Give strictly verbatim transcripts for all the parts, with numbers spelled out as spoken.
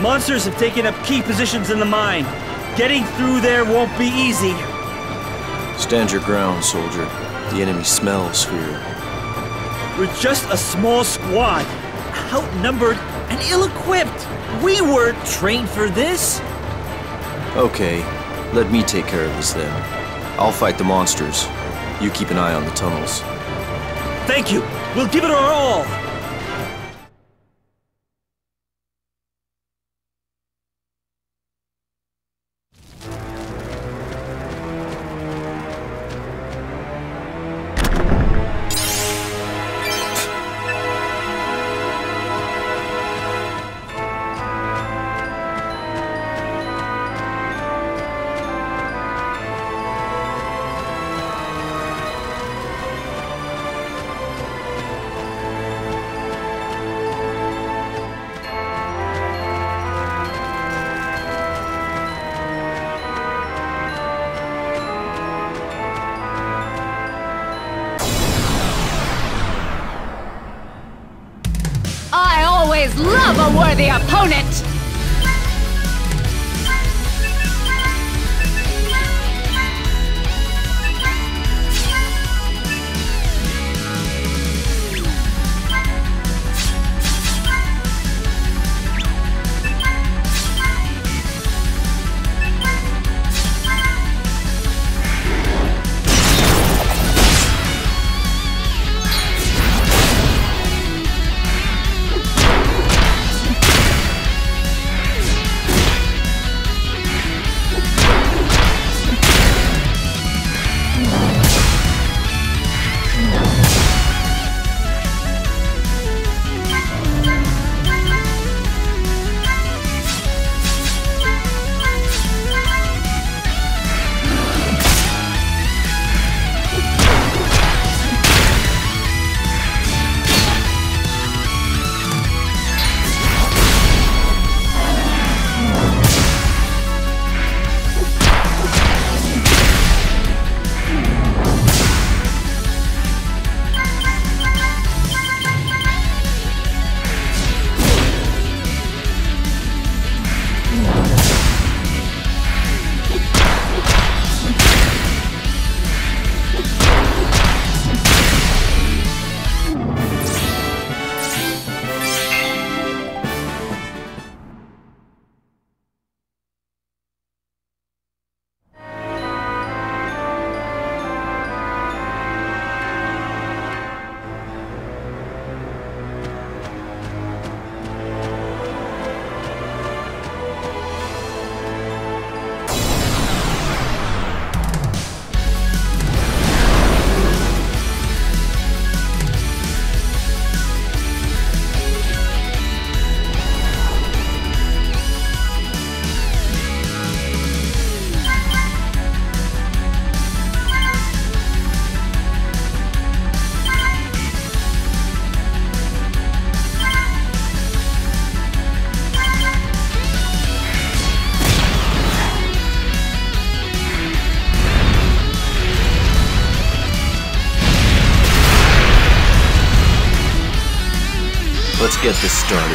Monsters have taken up key positions in the mine. Getting through there won't be easy. Stand your ground, soldier. The enemy smells fear. We're just a small squad, outnumbered and ill-equipped. We weren't trained for this. Okay, let me take care of this then. I'll fight the monsters. You keep an eye on the tunnels. Thank you. We'll give it our all. Love a worthy opponent! Let's get this started.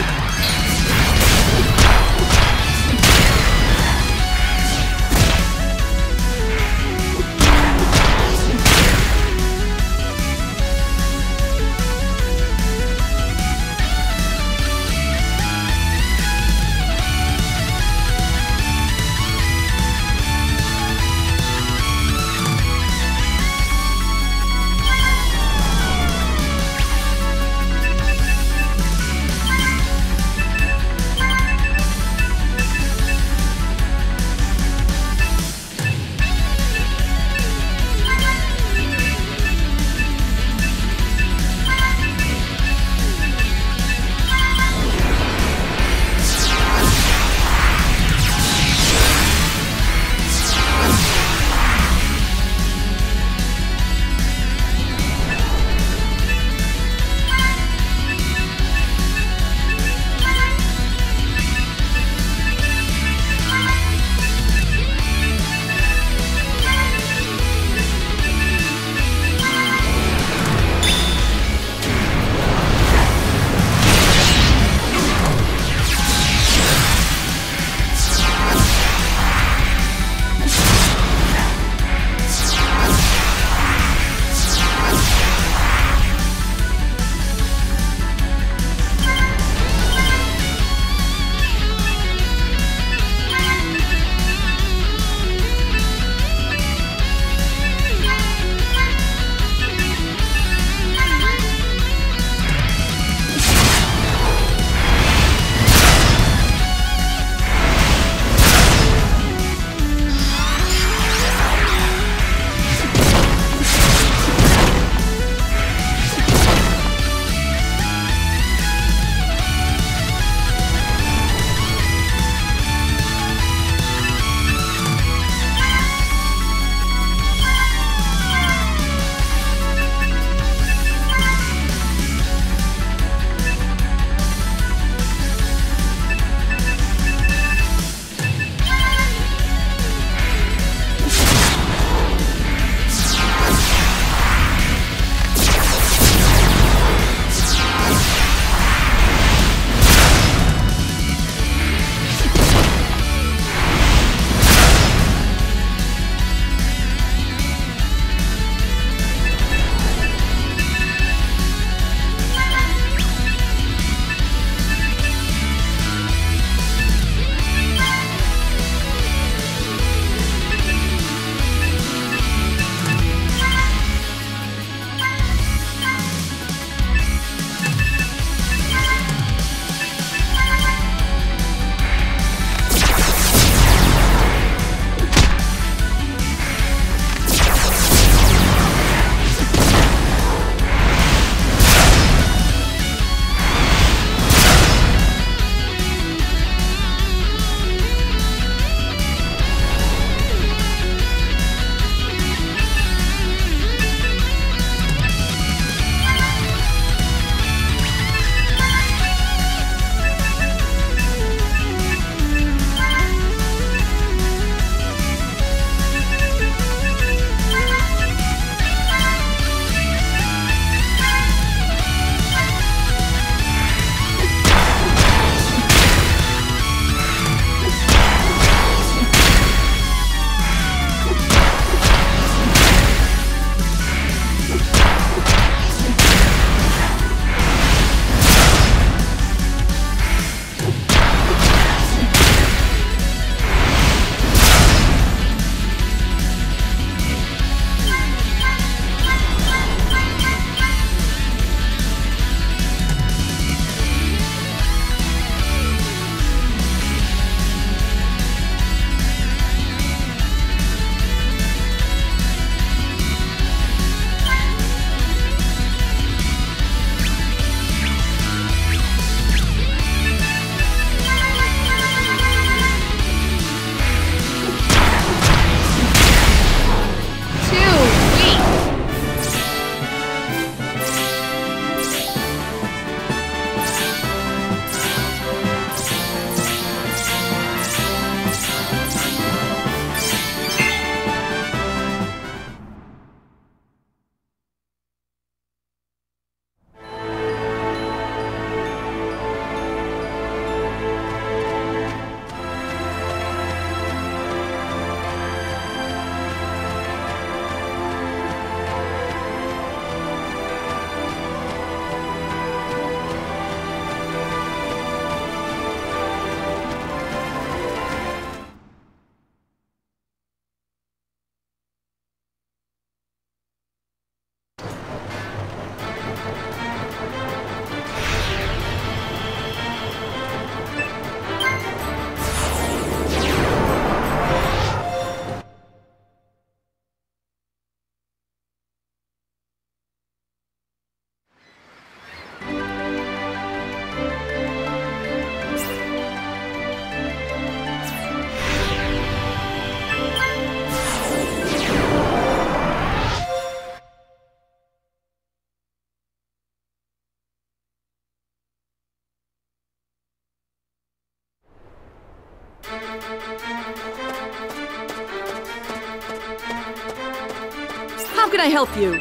How can I help you?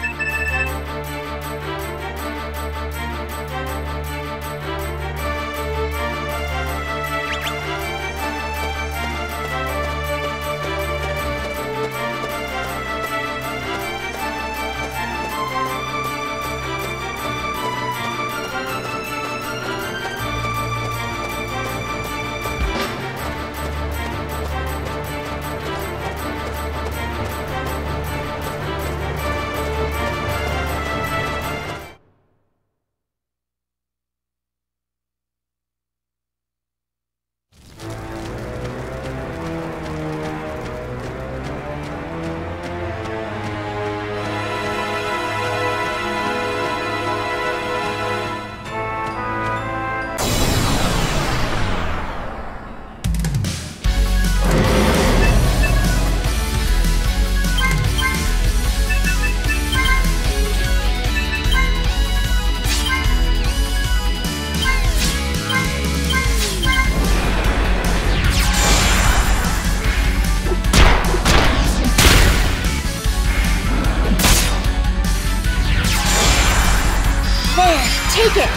Take it!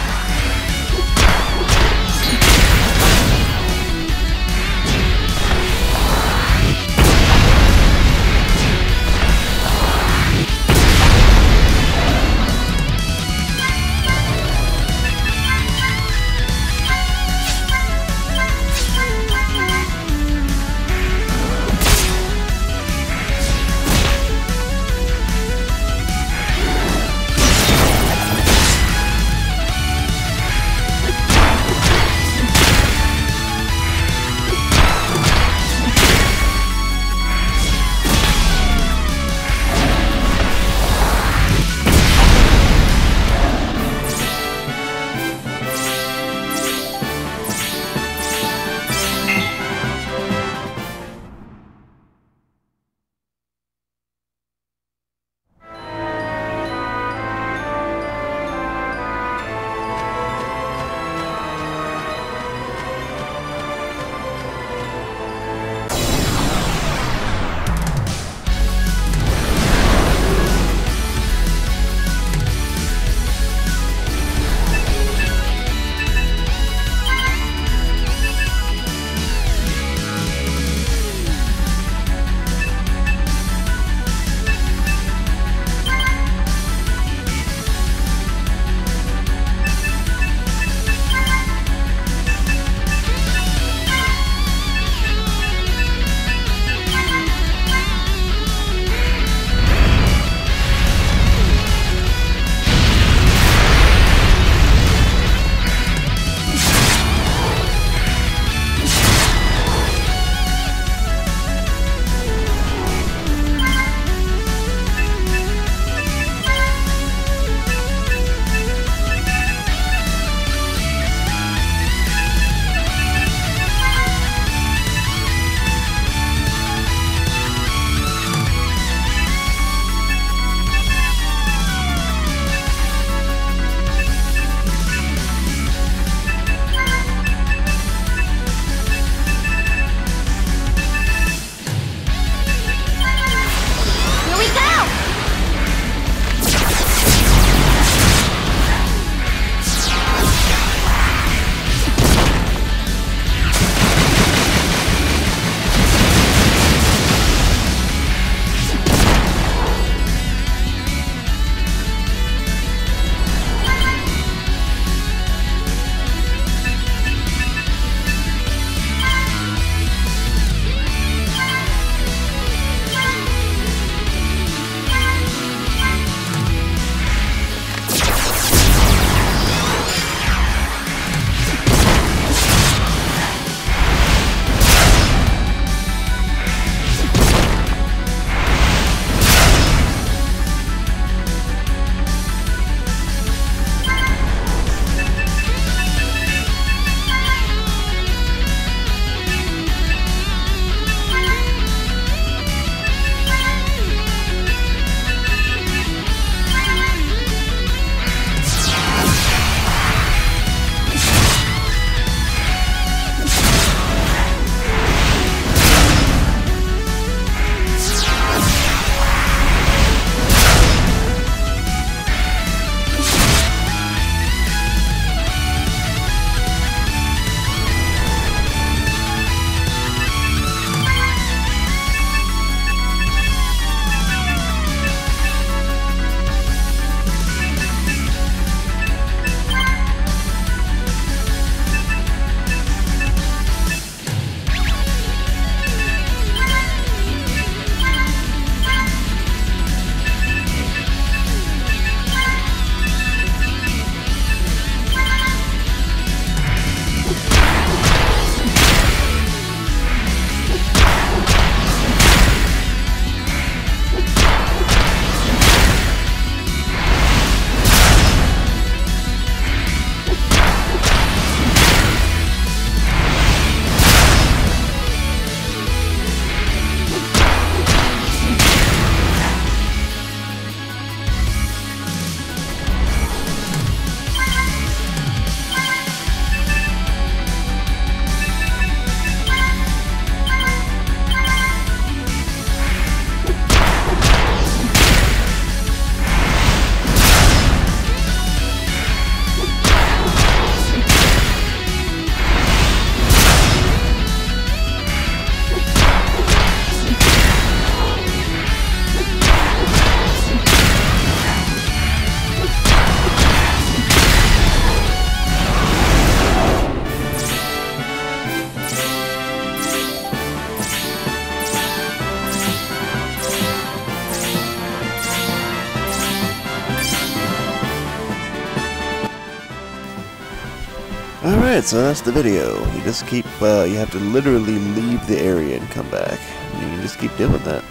Alright, so that's the video. You just keep, uh, you have to literally leave the area and come back. You can just keep doing that.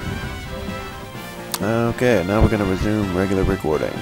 Okay, now we're gonna resume regular recording.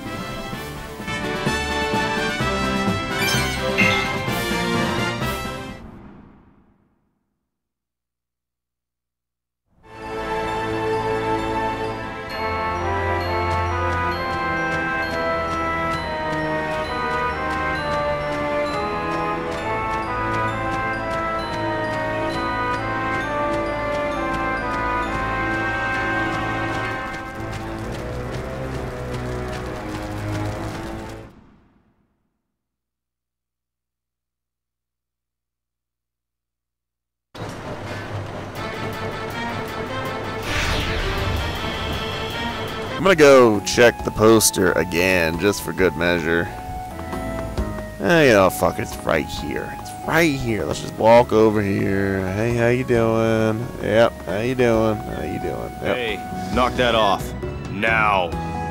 I'm gonna go check the poster again, just for good measure. Eh, you know, fuck it, it's right here. It's right here. Let's just walk over here. Hey, how you doing? Yep, how you doing? How you doing? Yep. Hey, knock that off. Now.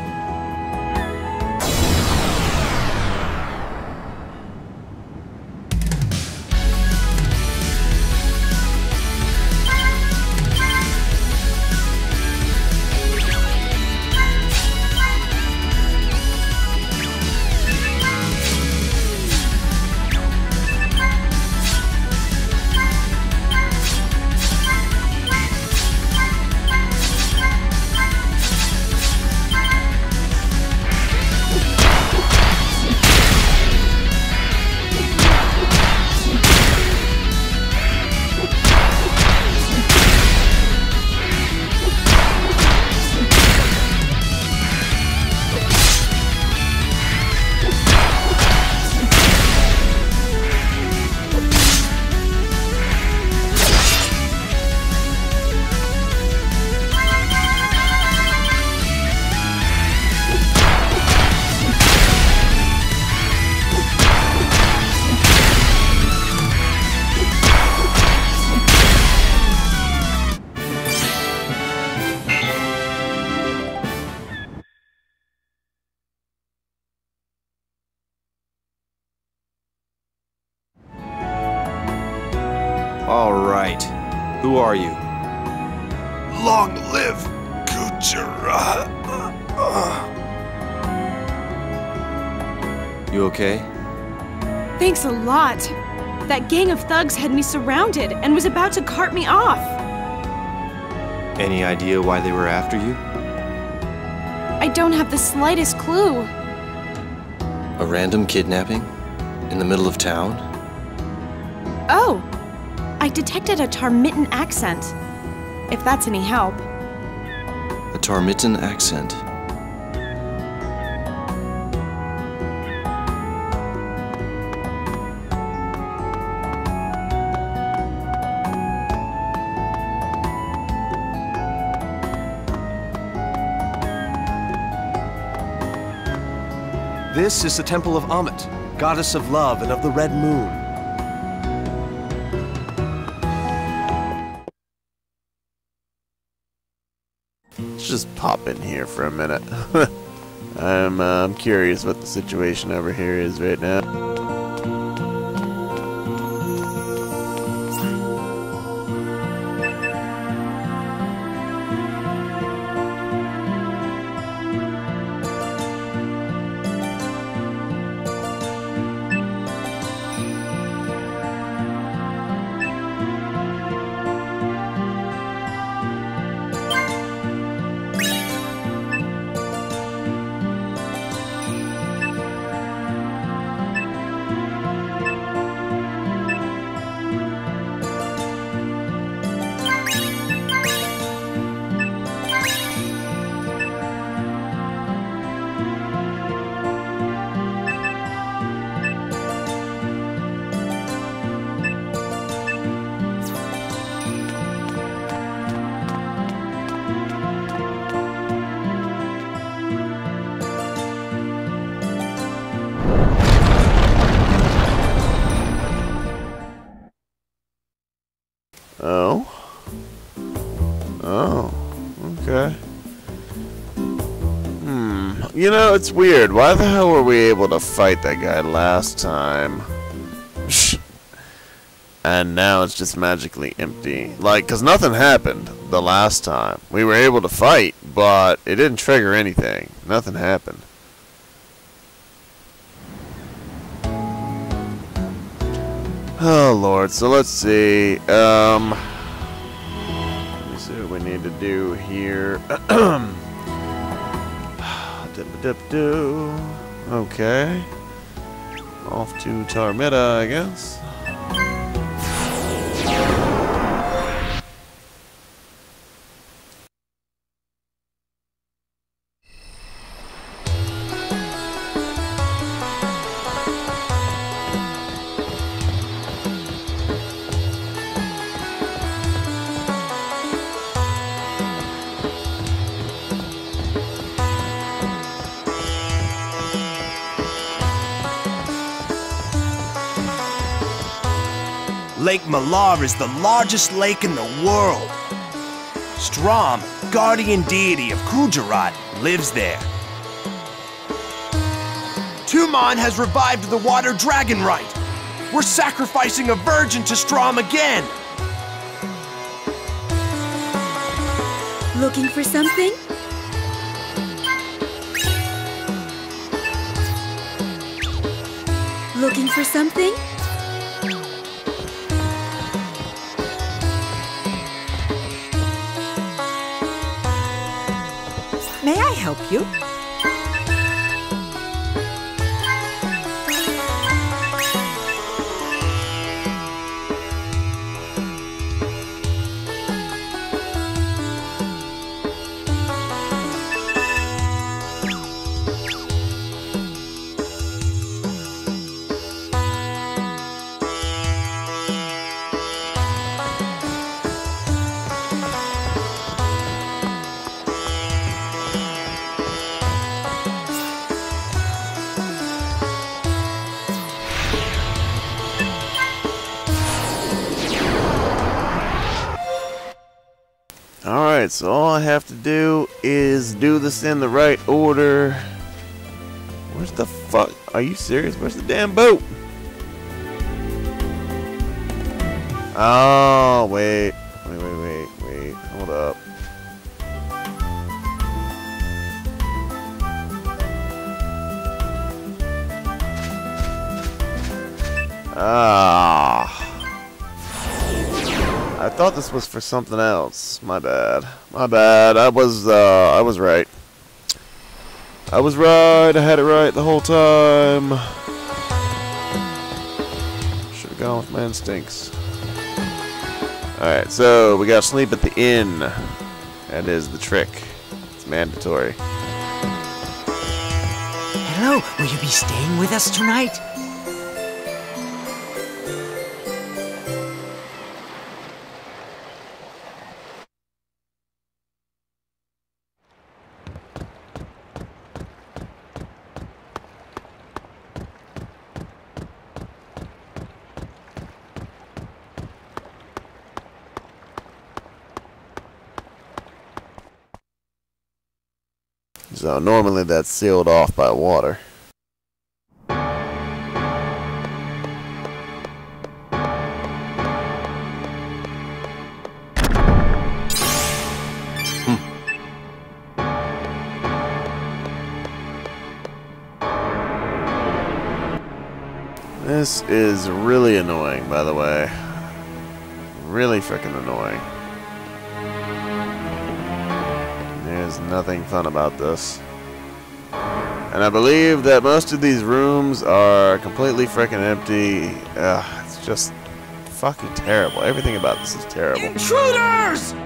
All right. Who are you? Long live Kuchera. You okay? Thanks a lot. That gang of thugs had me surrounded and was about to cart me off. Any idea why they were after you? I don't have the slightest clue. A random kidnapping? In the middle of town? Oh, I detected a Tarmitten accent. If that's any help. A Tarmitten accent? This is the Temple of Ammit, goddess of love and of the Red Moon. Let's just pop in here for a minute. I'm, uh, I'm curious what the situation over here is right now. Oh. Oh. Okay. Hmm. You know, it's weird. Why the hell were we able to fight that guy last time? and now it's just magically empty. Like, because nothing happened the last time. We were able to fight, but it didn't trigger anything. Nothing happened. Oh, Lord. So let's see. Um, let me see what we need to do here. Dip-a-dip-do. Okay. Off to Tarmida, I guess. Lake Malar is the largest lake in the world. Strom, guardian deity of Kujarat, lives there. Tumon has revived the water dragon rite. We're sacrificing a virgin to Strom again. Looking for something? Looking for something? May I help you? Alright, so all I have to do is do this in the right order. Where's the fuck? Are you serious? Where's the damn boat? Oh, wait. Wait, wait, wait, wait. Hold up. Ah. I thought this was for something else. My bad. My bad. I was, uh, I was right. I was right. I had it right the whole time. Should have gone with my instincts. Alright, so we gotta sleep at the inn. That is the trick. It's mandatory. Hello, will you be staying with us tonight? So normally that's sealed off by water. Hmm. This is really annoying, by the way. Really freaking annoying. There's nothing fun about this. And I believe that most of these rooms are completely freaking empty. Ugh, it's just fucking terrible. Everything about this is terrible. Intruders!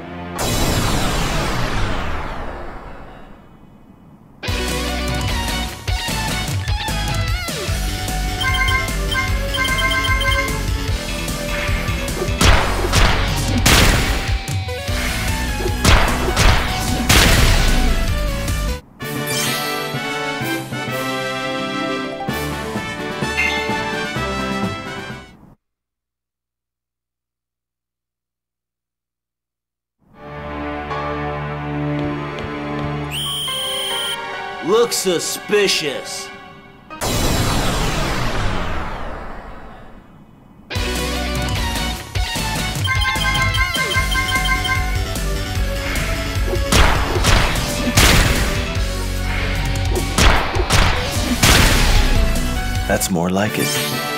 Looks suspicious. That's more like it.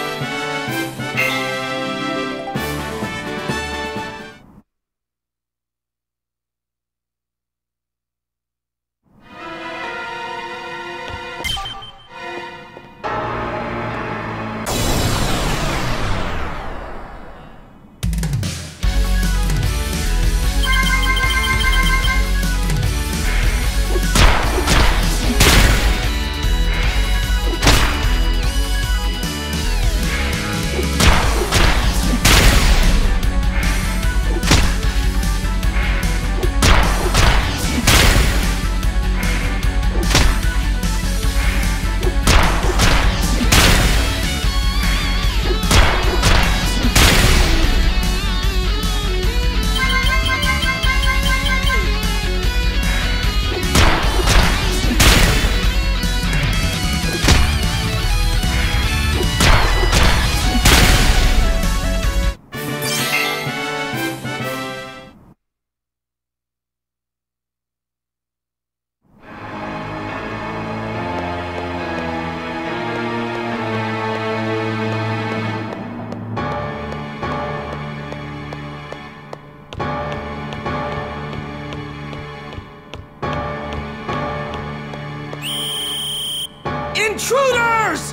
Intruders!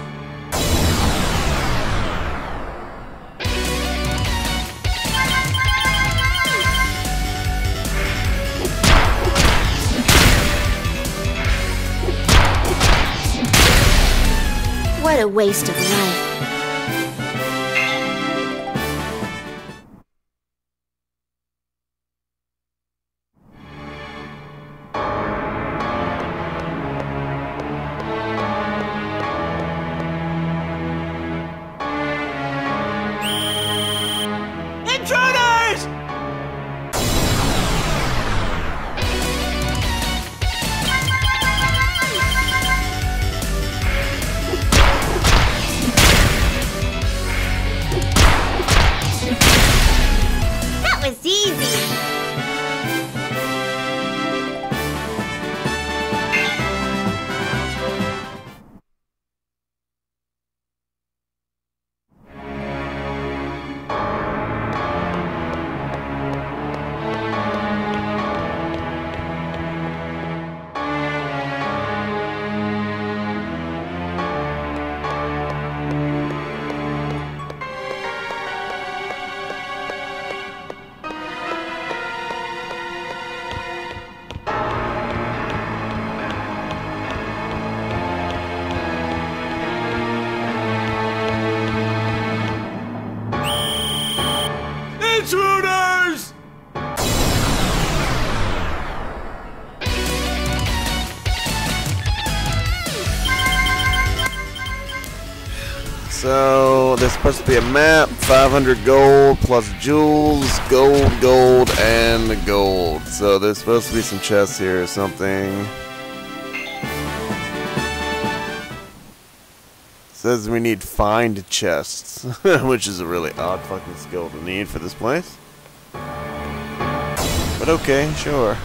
What a waste of life. Intruders! That was easy. Intruders! So, there's supposed to be a map, five hundred gold, plus jewels, gold, gold, and gold. So, there's supposed to be some chests here or something. Says we need find chests, which is a really odd fucking skill to need for this place. But okay, sure.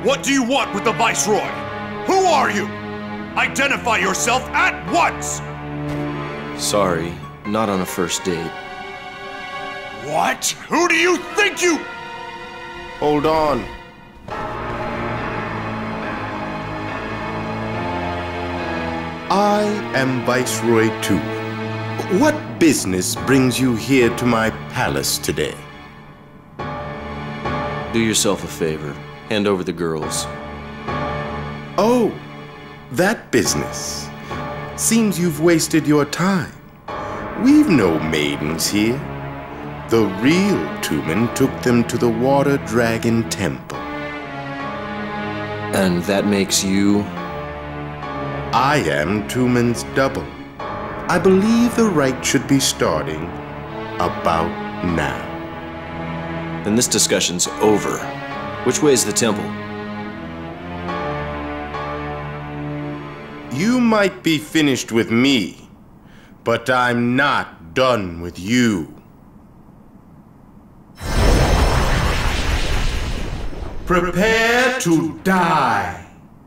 What do you want with the Viceroy? Who are you? Identify yourself at once! Sorry, not on a first date. What? Who do you think you... Hold on. I am Viceroy Tumen. What business brings you here to my palace today? Do yourself a favor. Hand over the girls. Oh, that business. Seems you've wasted your time. We've no maidens here. The real Tumen took them to the Water Dragon Temple. And that makes you? I am Tumen's double. I believe the rite should be starting about now. Then this discussion's over. Which way is the temple? You might be finished with me, but I'm not done with you. Prepare to die.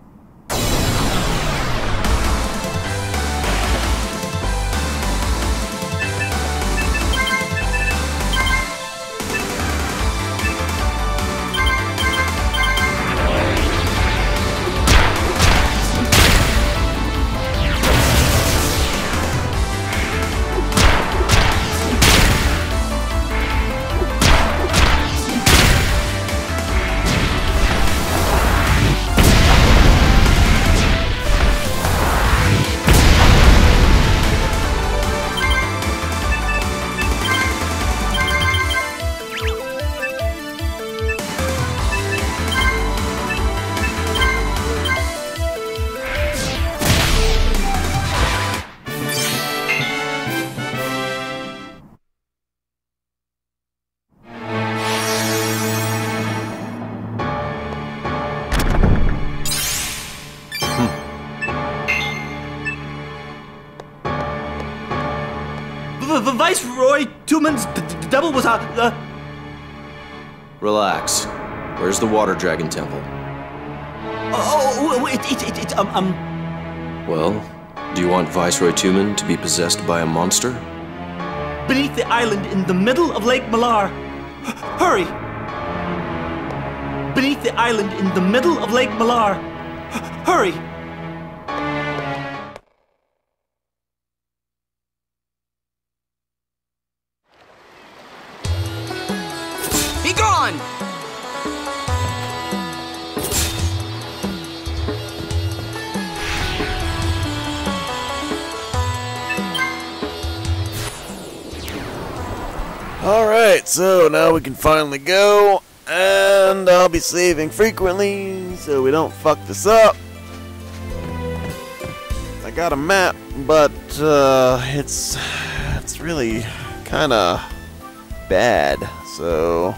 The Viceroy Tumen's double was a... Uh... Relax. Where's the Water Dragon Temple? Oh, it, it, it, it, um, um... Well, do you want Viceroy Tumen to be possessed by a monster? Beneath the island in the middle of Lake Malar. H hurry! Beneath the island in the middle of Lake Malar. H hurry! Be gone! Alright, so now we can finally go, and I'll be saving frequently so we don't fuck this up. I got a map, but uh, it's it's really kind of bad, so...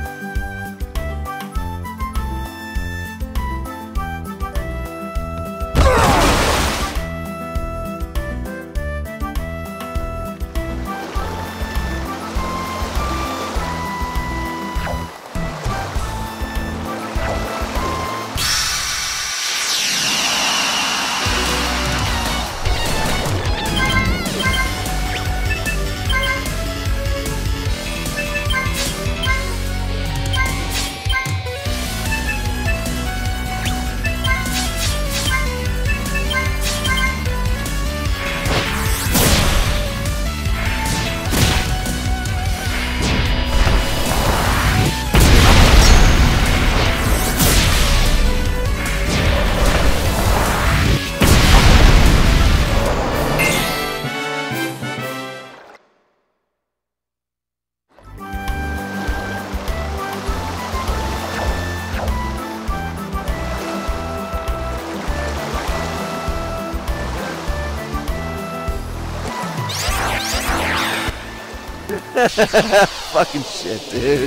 Fucking shit, dude.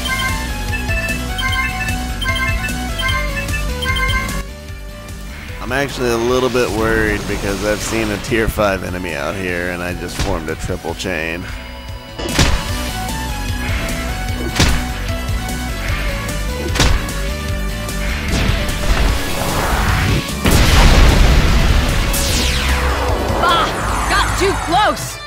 I'm actually a little bit worried because I've seen a tier five enemy out here and I just formed a triple chain. Ah! Got too close!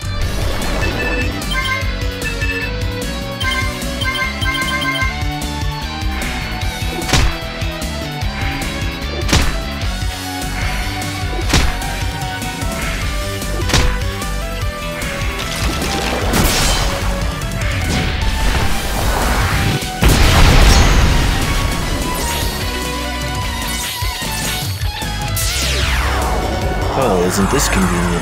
Well, isn't this convenient?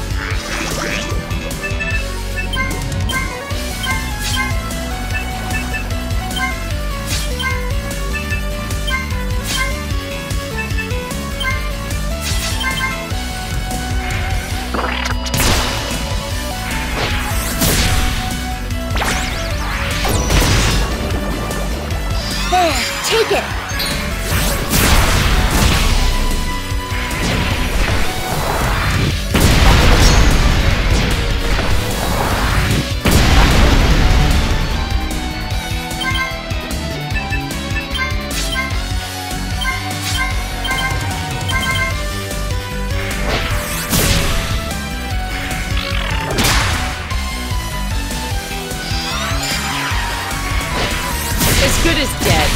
There, take it. As good as dead.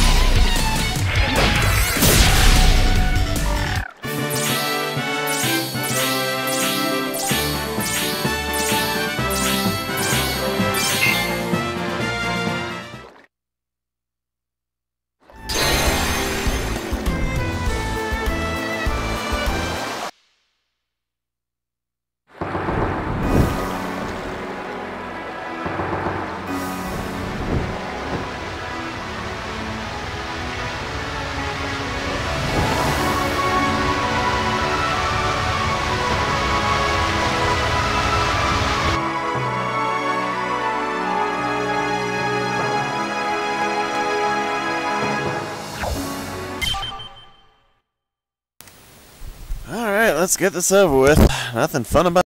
Alright, let's get this over with. Nothing fun about